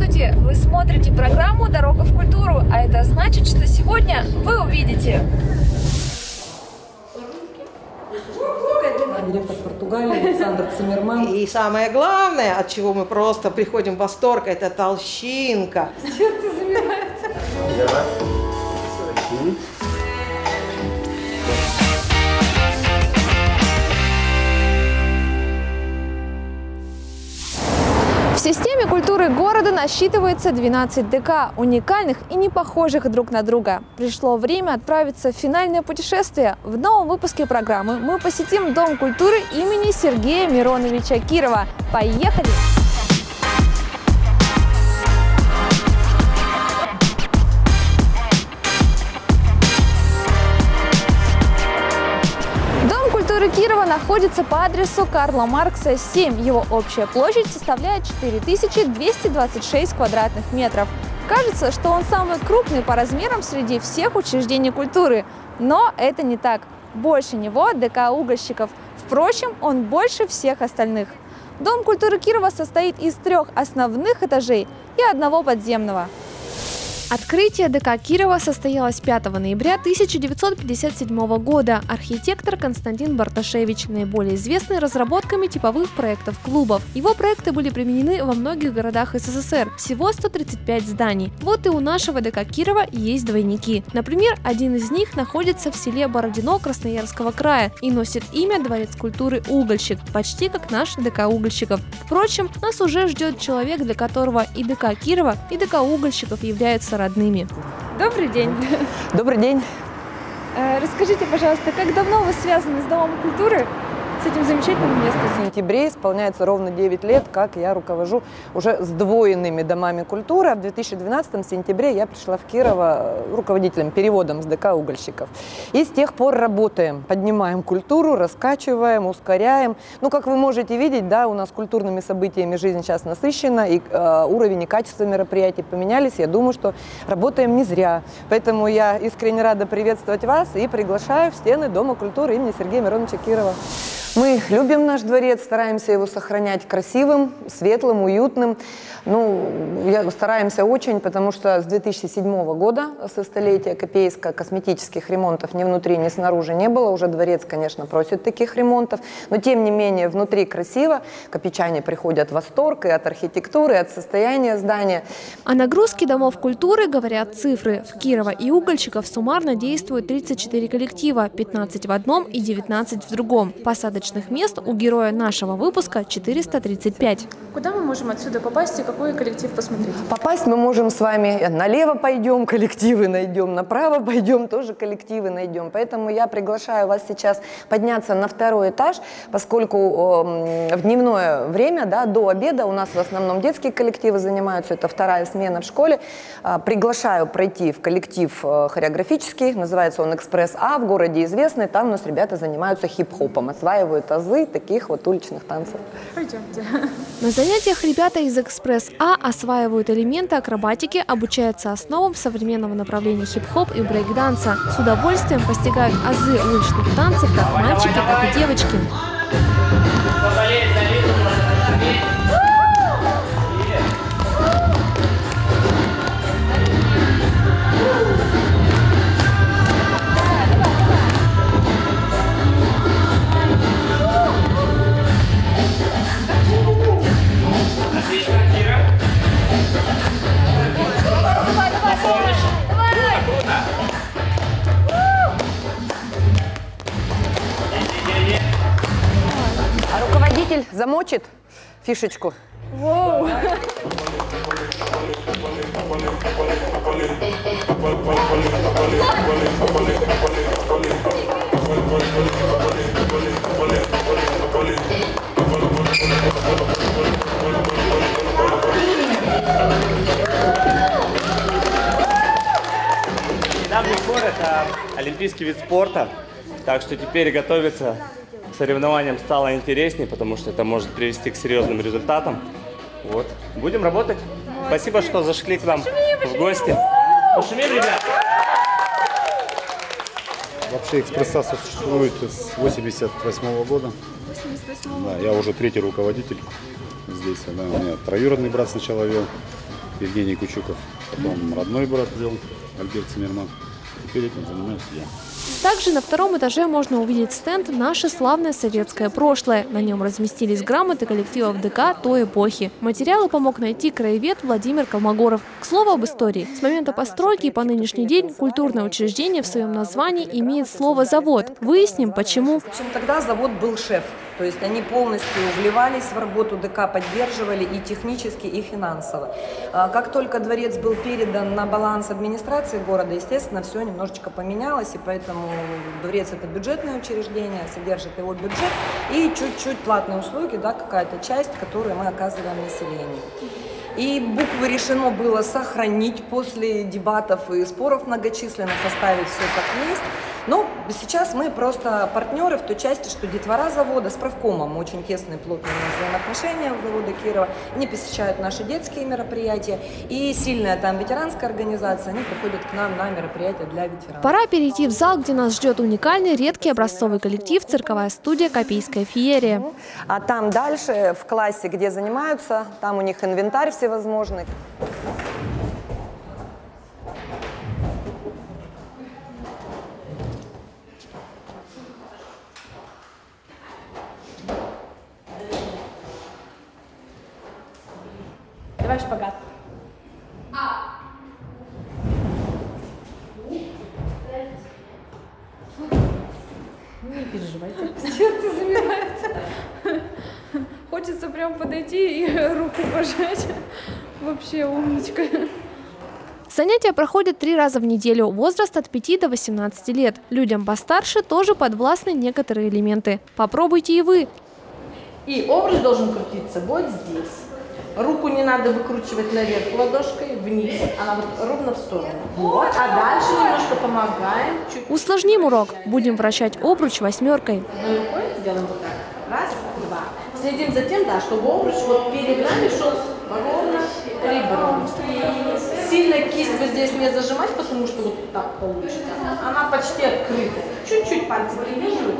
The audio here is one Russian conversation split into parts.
Здравствуйте! Вы смотрите программу «Дорога в культуру», а это значит, что сегодня вы увидите... Директор Португалии Александр Циммерман. И самое главное, от чего мы просто приходим в восторг, это толщинка. Сердце замирает. В системе культуры города насчитывается 12 ДК, уникальных и не похожих друг на друга. Пришло время отправиться в финальное путешествие. В новом выпуске программы мы посетим Дом культуры имени Сергея Мироновича Кирова. Поехали! Кирова находится по адресу Карла Маркса, 7. Его общая площадь составляет 4226 квадратных метров. Кажется, что он самый крупный по размерам среди всех учреждений культуры. Но это не так. Больше него ДК угольщиков. Впрочем, он больше всех остальных. Дом культуры Кирова состоит из 3 основных этажей и 1 подземного. Открытие ДК Кирова состоялось 5 ноября 1957 года. Архитектор Константин Барташевич, наиболее известный разработками типовых проектов клубов. Его проекты были применены во многих городах СССР. Всего 135 зданий. Вот и у нашего ДК Кирова есть двойники. Например, один из них находится в селе Бородино Красноярского края и носит имя Дворец культуры «Угольщик», почти как наш ДК угольщиков. Впрочем, нас уже ждет человек, для которого и ДК Кирова, и ДК угольщиков являются родными. Добрый день. Добрый день. Расскажите, пожалуйста, как давно вы связаны с Домом культуры, с этим замечательным местом? В сентябре исполняется ровно 9 лет, как я руковожу уже сдвоенными домами культуры. А в 2012 сентябре я пришла в Кирово руководителем, переводом с ДК угольщиков. И с тех пор работаем, поднимаем культуру, раскачиваем, ускоряем. Ну, как вы можете видеть, да, у нас культурными событиями жизнь сейчас насыщена, и уровень и качество мероприятий поменялись. Я думаю, что работаем не зря. Поэтому я искренне рада приветствовать вас и приглашаю в стены Дома культуры имени Сергея Мироновича Кирова. Мы любим наш дворец, стараемся его сохранять красивым, светлым, уютным. Стараемся очень, потому что с 2007 года, со столетия Копейска, косметических ремонтов ни внутри, ни снаружи не было. Уже дворец, конечно, просит таких ремонтов, но тем не менее внутри красиво. Копейчане приходят в восторг и от архитектуры, и от состояния здания. О нагрузке домов культуры говорят цифры. В Кирова и угольщиков суммарно действует 34 коллектива, 15 в одном и 19 в другом. Посадочных мест у героя нашего выпуска 435. Куда мы можем отсюда попасть и какой коллектив посмотреть? Попасть мы можем с вами налево пойдем, коллективы найдем, направо пойдем, тоже коллективы найдем. Поэтому я приглашаю вас сейчас подняться на 2-й этаж, поскольку в дневное время, да, до обеда у нас в основном детские коллективы занимаются, это 2-я смена в школе. Приглашаю пройти в коллектив хореографический, называется он «Экспресс А», в городе известный, там у нас ребята занимаются хип-хопом, осваивают азы таких вот уличных танцев. Пойдемте. На занятиях ребята из «Экспресс А» осваивают элементы акробатики, обучаются основам современного направления хип-хоп и брейк-данса. С удовольствием постигают азы уличных танцев как мальчики, так и девочки. А руководитель замочит фишечку? Воу. Недавний спор – это олимпийский вид спорта, так что теперь готовиться к соревнованиям стало интереснее, потому что это может привести к серьезным результатам. Вот. Будем работать. Спасибо, что зашли к нам в гости. Пошумим, ребят! Вообще «Экспресса» существует с 1988 года. 88 Да, я уже 3-й руководитель здесь. Да, у меня троюродный брат сначала вел. Евгений Кучуков. Потом родной брат вел, Альберт Циммерман. Теперь этим занимаюсь я. Также на втором этаже можно увидеть стенд «Наше славное советское прошлое». На нем разместились грамоты коллективов ДК той эпохи. Материалы помог найти краевед Владимир Колмогоров. К слову об истории. С момента постройки и по нынешний день культурное учреждение в своем названии имеет слово «завод». Выясним, почему. В общем, тогда завод был шеф. То есть они полностью вливались в работу ДК, поддерживали и технически, и финансово. Как только дворец был передан на баланс администрации города, естественно, все немножечко поменялось, и поэтому дворец – это бюджетное учреждение, содержит его бюджет, и чуть-чуть платные услуги, да, какая-то часть, которую мы оказываем населению. И буквы решено было сохранить после дебатов и споров многочисленных, оставить все как есть. Но сейчас мы просто партнеры в той части, что детвора завода с правкомом, очень тесные, плотные взаимоотношения у завода Кирова. Они посещают наши детские мероприятия, и сильная там ветеранская организация, они приходят к нам на мероприятия для ветеранов. Пора перейти в зал, где нас ждет уникальный, редкий образцовый коллектив «Цирковая студия Копейская феерия». А там дальше, в классе, где занимаются, там у них инвентарь всевозможный. Давай шпагат. Не переживайте. Сердце замирает. Хочется прям подойти и руку пожать. Вообще умничка. Занятия проходят 3 раза в неделю, возраст от 5 до 18 лет. Людям постарше тоже подвластны некоторые элементы. Попробуйте и вы. И обруч должен крутиться вот здесь. Руку не надо выкручивать наверх ладошкой, вниз, она вот ровно в сторону. Вот, а дальше немножко помогаем. Усложним урок. Будем вращать обруч 8. Одной рукой делаем вот так. Раз, два. Следим за тем, да, чтобы обруч вот перед нами шел ровно ребром. Сильно кисть вот здесь не зажимать, потому что вот так получится. Она почти открыта. Чуть-чуть пальцы придерживают.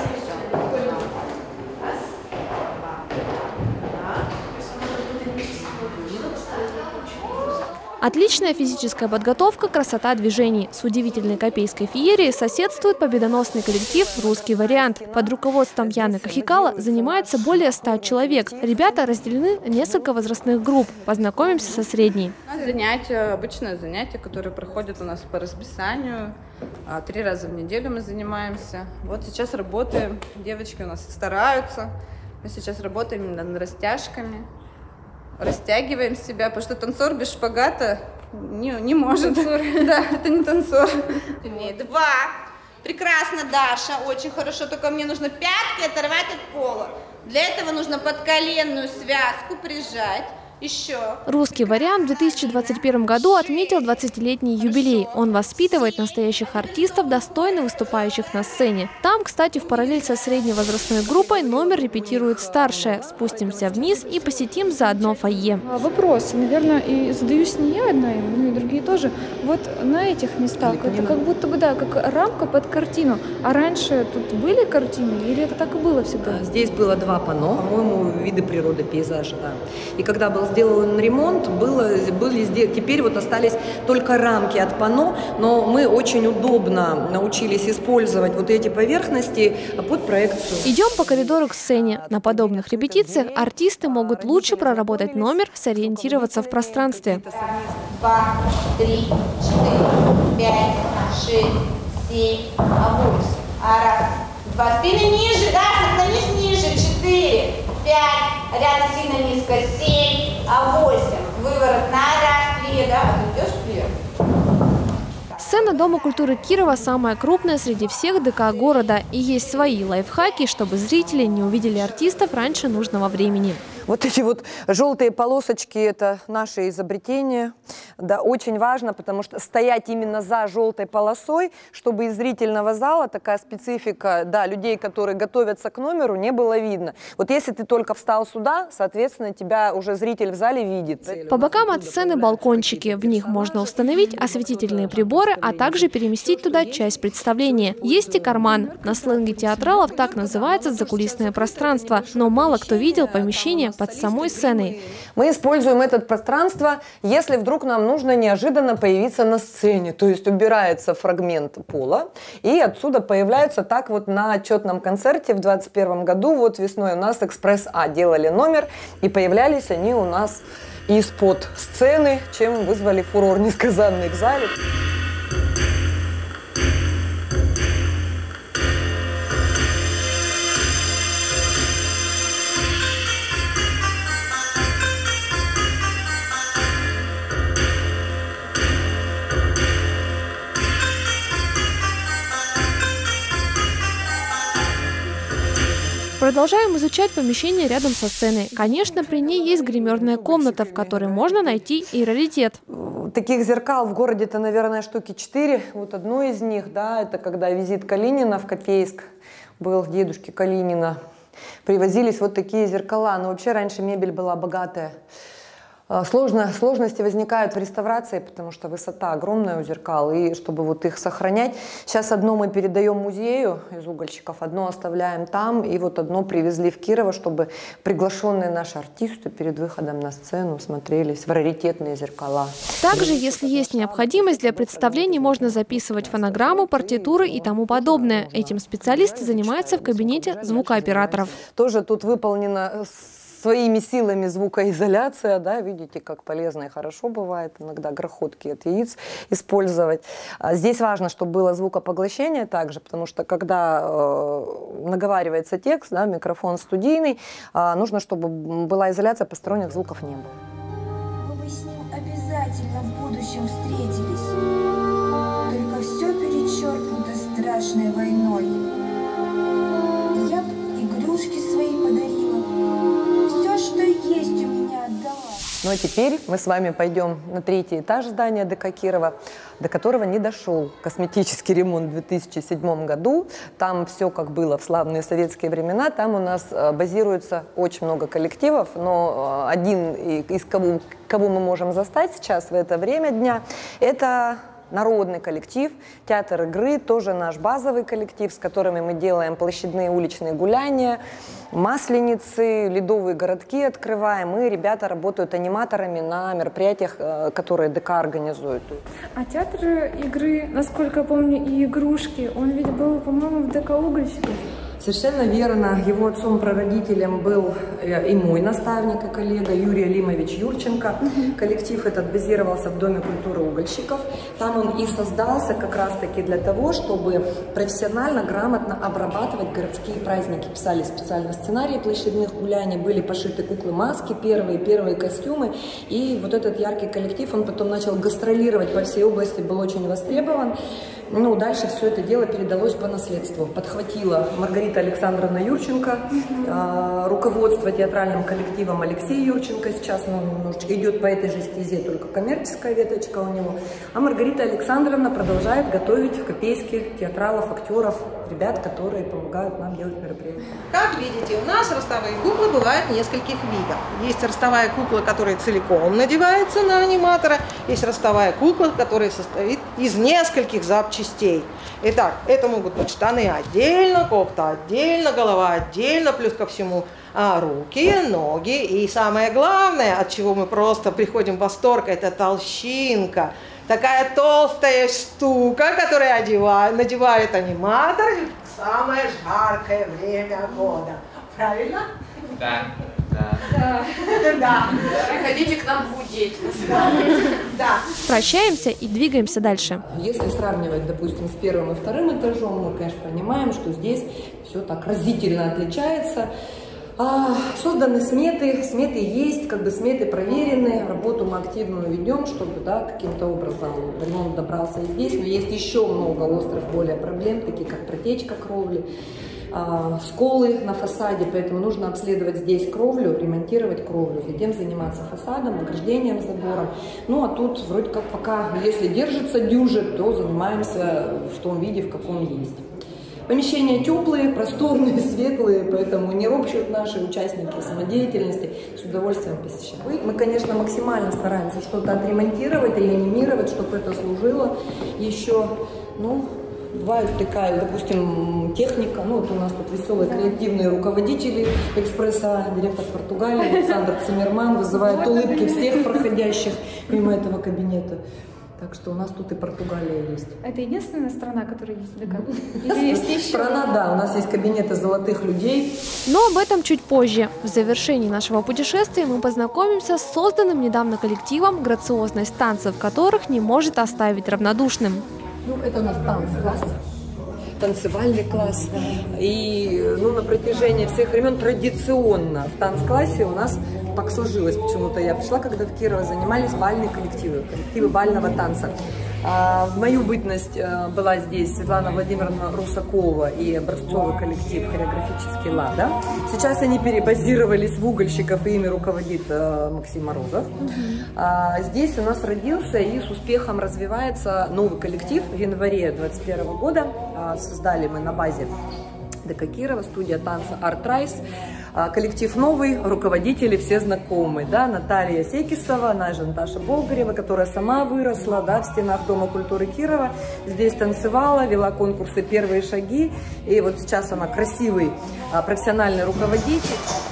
Отличная физическая подготовка, красота движений. С удивительной Копейской феерией соседствует победоносный коллектив «Русский вариант». Под руководством Яны Кахикала занимается более 100 человек. Ребята разделены на несколько возрастных групп. Познакомимся со средней. Занятия, обычное занятие, которое проходит у нас по расписанию. 3 раза в неделю мы занимаемся. Вот сейчас работаем. Девочки у нас стараются. Мы сейчас работаем над растяжками. Растягиваем себя, потому что танцор без шпагата не может. Да, это не танцор. 2. Прекрасно, Даша, очень хорошо. Только мне нужно пятки оторвать от пола. Для этого нужно подколенную связку прижать. Еще. «Русский вариант» в 2021 году отметил 20-летний юбилей. Он воспитывает настоящих артистов, достойно выступающих на сцене. Там, кстати, в параллель со средней возрастной группой номер репетирует старшая. Спустимся вниз и посетим заодно фойе. Вопрос, наверное, и задаюсь не я одна, и другие тоже. Вот на этих местах это как будто бы, да, как рамка под картину. А раньше тут были картины или это так и было всегда? Здесь было 2 панно, по-моему, виды природы, пейзажа. Да. И когда был сделан ремонт, теперь вот остались только рамки от панно, но мы очень удобно научились использовать вот эти поверхности под проекцию. Идем по коридору к сцене. На подобных репетициях артисты могут лучше проработать номер, сориентироваться в пространстве. 2, 3, 4, 5, 6, 7, 8. Раз, 2. Спины ниже, да, наклонись ниже. 4, 5, рядом сильно низко. 7, 8. Выворот на раз, 2, да, идешь вверх. Сцена Дома культуры Кирова самая крупная среди всех ДК города. И есть свои лайфхаки, чтобы зрители не увидели артистов раньше нужного времени. Вот эти вот желтые полосочки – это наше изобретение. Да, очень важно, потому что стоять именно за желтой полосой, чтобы из зрительного зала такая специфика, да, людей, которые готовятся к номеру, не было видно. Вот если ты только встал сюда, соответственно, тебя уже зритель в зале видит. По бокам от сцены балкончики. В них можно установить осветительные приборы, а также переместить туда часть представления. Есть и карман. На сленге театралов так называется закулисное пространство. Но мало кто видел помещение под самой сценой. Мы используем это пространство, если вдруг нам нужно неожиданно появиться на сцене. То есть убирается фрагмент пола, и отсюда появляются так вот на отчетном концерте в 2021 году. Вот весной у нас «Экспресс А» делали номер, и появлялись они у нас из-под сцены, чем вызвали фурор несказанный в зале. Продолжаем изучать помещение рядом со сценой. Конечно, при ней есть гримерная комната, в которой можно найти и раритет. Таких зеркал в городе-то, наверное, штуки 4. Вот одно из них, да, это когда визит Калинина в Копейск был, дедушки Калинина. Привозились вот такие зеркала. Но вообще раньше мебель была богатая. Сложности возникают в реставрации, потому что высота огромная у зеркал, и чтобы вот их сохранять. Сейчас одно мы передаем музею из угольщиков, одно оставляем там, и вот одно привезли в Кирово, чтобы приглашенные наши артисты перед выходом на сцену смотрелись в раритетные зеркала. Также, если есть необходимость, для представлений можно записывать фонограмму, партитуры и тому подобное. Этим специалисты занимаются в кабинете звукооператоров. Тоже тут выполнено своими силами звукоизоляция, да, видите, как полезно и хорошо бывает иногда грохотки от яиц использовать. Здесь важно, чтобы было звукопоглощение также, потому что когда наговаривается текст, да, микрофон студийный, нужно, чтобы была изоляция, посторонних звуков не было. Мы бы с ним обязательно в будущем встретились, только все перечеркнуто страшной войной. Я б игрушки свои подарила. Что есть у меня отдала. Ну а теперь мы с вами пойдем на 3-й этаж здания ДК Кирова, до которого не дошел косметический ремонт в 2007 году. Там все как было в славные советские времена. Там у нас базируется очень много коллективов, но один из кого мы можем застать сейчас в это время дня, это народный коллектив, театр игры, тоже наш базовый коллектив, с которыми мы делаем площадные уличные гуляния, масленицы, ледовые городки открываем, и ребята работают аниматорами на мероприятиях, которые ДК организует. А театр игры, насколько я помню, и игрушки, он ведь был, по-моему, в ДК угольщиков. Совершенно верно. Его отцом-прародителем был и мой наставник и коллега Юрий Алимович Юрченко. Коллектив этот базировался в Доме культуры угольщиков. Там он и создался как раз-таки для того, чтобы профессионально, грамотно обрабатывать городские праздники. Писали специально сценарии площадных гуляний, были пошиты куклы-маски, первые костюмы. И вот этот яркий коллектив, он потом начал гастролировать по всей области, был очень востребован. Ну, дальше все это дело передалось по наследству. Подхватила Маргарита Александровна Юрченко, руководство театральным коллективом Алексей Юрченко. Сейчас он немножечко идет по этой же стезе, только коммерческая веточка у него. А Маргарита Александровна продолжает готовить в Копейске театралов, актеров, ребят, которые помогают нам делать мероприятия. Как видите, у нас ростовые куклы бывают нескольких видов. Есть ростовая кукла, которая целиком надевается на аниматора, есть ростовая кукла, которая состоит из нескольких запчастей. Итак, это могут быть штаны отдельно, кофта отдельно, голова отдельно, плюс ко всему руки, ноги. И самое главное, от чего мы просто приходим в восторг, это толщинка. Такая толстая штука, которую надевает аниматор в самое жаркое время года. Правильно? Да. Да. Приходите к нам худеть. Да. Прощаемся и двигаемся дальше. Если сравнивать, допустим, с 1-м и 2-м этажом, мы, конечно, понимаем, что здесь все так разительно отличается. Созданы сметы есть, сметы проверены, работу мы активную ведем, чтобы, да, каким-то образом ремонт добрался и здесь, но есть еще много острых более проблем, такие как протечка кровли, сколы на фасаде, поэтому нужно обследовать здесь кровлю, ремонтировать кровлю, затем заниматься фасадом, ограждением, забором. Ну а тут вроде как пока, если держится дюжит, то занимаемся в том виде, в каком есть. Помещения теплые, просторные, светлые, поэтому не ропщут наши участники самодеятельности, с удовольствием посещают. Мы, конечно, максимально стараемся что-то отремонтировать, реанимировать, чтобы это служило еще, Бывают такая, допустим, техника. Ну, вот у нас тут веселые креативные руководители экспресса, директор Португалии Александр Циммерман вызывает улыбки всех проходящих мимо этого кабинета. Так что у нас тут и Португалия есть. Это единственная страна, которая есть в ДК? Или есть еще? Страна, да. У нас есть кабинеты золотых людей. Но об этом чуть позже. В завершении нашего путешествия мы познакомимся с созданным недавно коллективом, грациозность танцев которых не может оставить равнодушным. Ну, это у нас танцкласс, танцевальный класс. И на протяжении всех времен традиционно в танцклассе у нас так сложилось. Почему-то я пришла, когда в Кирово занимались бальные коллективы бального танца. В мою бытность была здесь Светлана Владимировна Русакова и образцовый коллектив «Хореографический лад». Да? Сейчас они перебазировались в угольщиков, и ими руководит Максим Морозов. Здесь у нас родился и с успехом развивается новый коллектив. В январе 2021 года создали мы на базе ДК Кирова студия танца Art Rise. Коллектив новый, руководители все знакомые, да, Наталья Секисова, она же Наташа Болгарева, которая сама выросла, да, в стенах Дома культуры Кирова, здесь танцевала, вела конкурсы «Первые шаги», и вот сейчас она красивый профессиональный руководитель.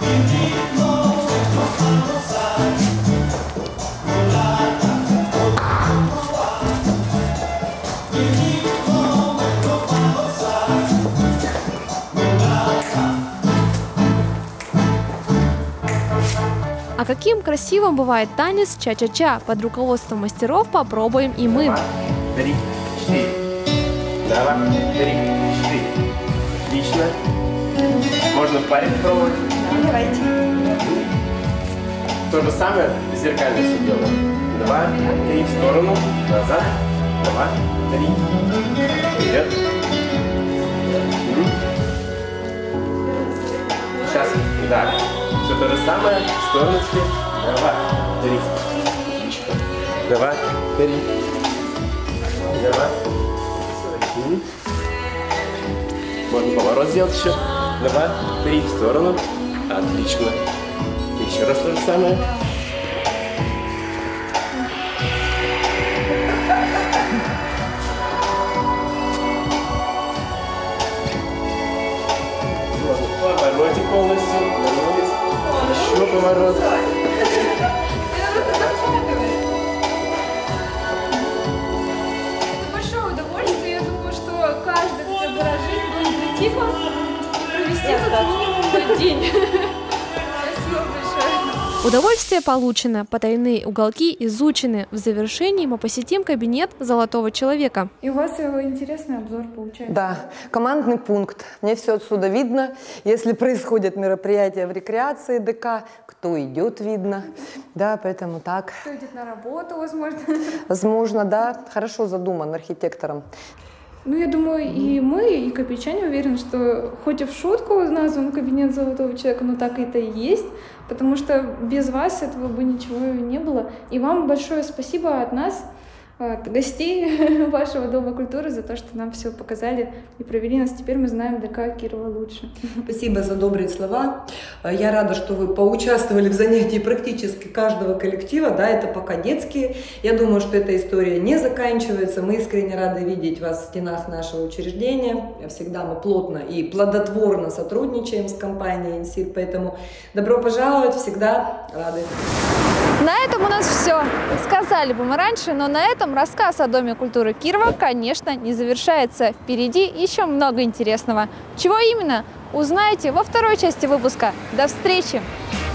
А каким красивым бывает танец ча-ча-ча, под руководством мастеров попробуем и мы. 3, 4. Давай, 3, 4. Отлично. Можно в паре попробовать? Давайте. То же самое зеркально все делаем. 2, 3 в сторону, назад. 2, 3. Вперед. Сейчас, да. Все то же самое, в стороночке. 2, 3. 2, 3. 2. Можно поворот сделать еще. 2, 3 в сторону. Отлично. Еще раз то же самое. Поворотик полностью. Вернулись. Еще поворот. Это большое удовольствие. Я думаю, что каждый хотя бы раз в жизни должен прийти к вам и провести как минимум день. Спасибо большое. Удовольствие получено, потайные уголки изучены. В завершении мы посетим кабинет золотого человека. И у вас интересный обзор получается. Да, командный пункт. Мне все отсюда видно. Если происходят мероприятия в рекреации ДК, кто идет, видно. Да, поэтому так. Кто идет на работу, возможно. Возможно, да. Хорошо задуман архитектором. Ну, я думаю, и мы, и копейчане уверены, что хоть и в шутку назван кабинет золотого человека, но так это и есть, потому что без вас этого бы ничего не было. И вам большое спасибо от нас, от гостей вашего Дома культуры, за то, что нам все показали и провели нас. Теперь мы знаем ДК Кирова лучше. Спасибо за добрые слова. Я рада, что вы поучаствовали в занятии практически каждого коллектива. Да, это пока детские. Я думаю, что эта история не заканчивается. Мы искренне рады видеть вас в стенах нашего учреждения. Всегда мы плотно и плодотворно сотрудничаем с компанией «Инсит», поэтому добро пожаловать, всегда рады. На этом у нас все. Сказали бы мы раньше, но на этом рассказ о Доме культуры Кирова, конечно, не завершается. Впереди еще много интересного. Чего именно? Узнаете во второй части выпуска. До встречи!